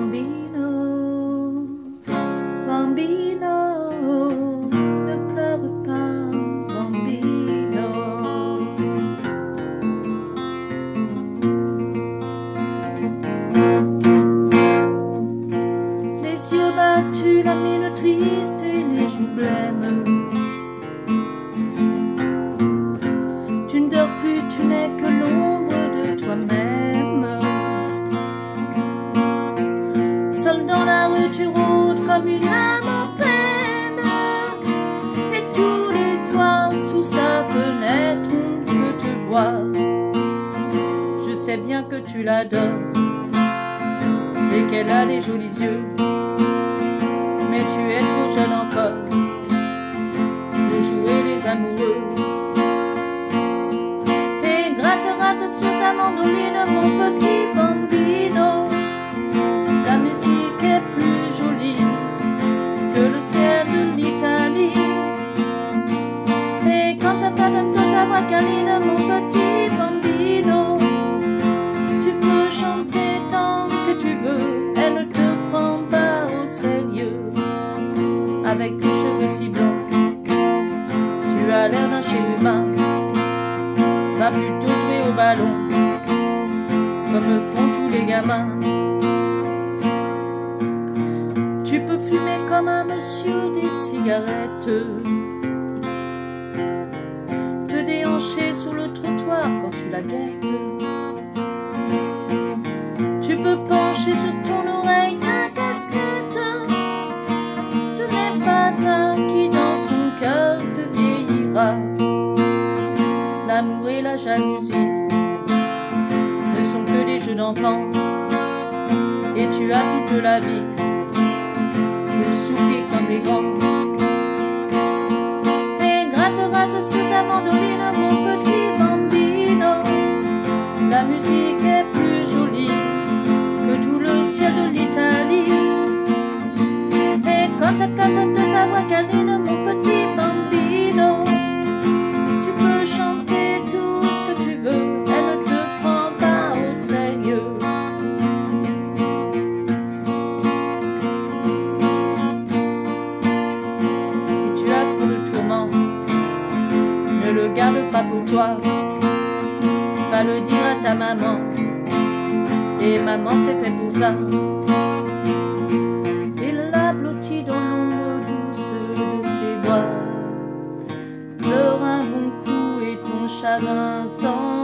Bambino, bambino, ne pleure pas, bambino. Les yeux battus, la mine triste et les joues blêmes. Tu ne dors plus, tu n'es que l'ombre de toi-même. Seul dans la rue, tu rôdes comme une âme en peine. Et tous les soirs, sous sa fenêtre, on peut te voir. Je sais bien que tu l'adores et qu'elle a les jolis yeux, mais tu es trop jeune encore pour jouer les amoureux. Et gratte sur ta mandoline, mon petit bambino. La musique est plus jolie que le ciel de l'Italie. Et quand ta voix câline, mon petit bambino, tu peux chanter tant que tu veux, elle ne te prend pas au sérieux. Avec tes cheveux si blonds, tu as l'air d'un chérubin. Va plutôt jouer au ballon, comme font tous les gamins. Tu peux fumer comme un monsieur des cigarettes, te déhancher sur le trottoir quand tu la guettes. Tu peux pencher sur ton oreille ta casquette. Ce n'est pas ça qui dans son cœur te vieillira. L'amour et la jalousie ne sont que des jeux d'enfants, et tu as toute la vie pour souffler comme les grands. Et gratte sur ta mandoline, mon petit bambino. La musique est plus jolie que tout le ciel de l'Italie. Et quand ta voix câline, mon petit bambino, tu peux chanter tout ce que tu veux, elle ne te prend pas au sérieux. Si tu as trop de tourments, ne le garde pas pour toi, va le dire à ta maman, et maman c'est fait pour ça. Il l'a blotti dans l'ombre douce de ses bras, pleure un bon coup et ton chagrin s'en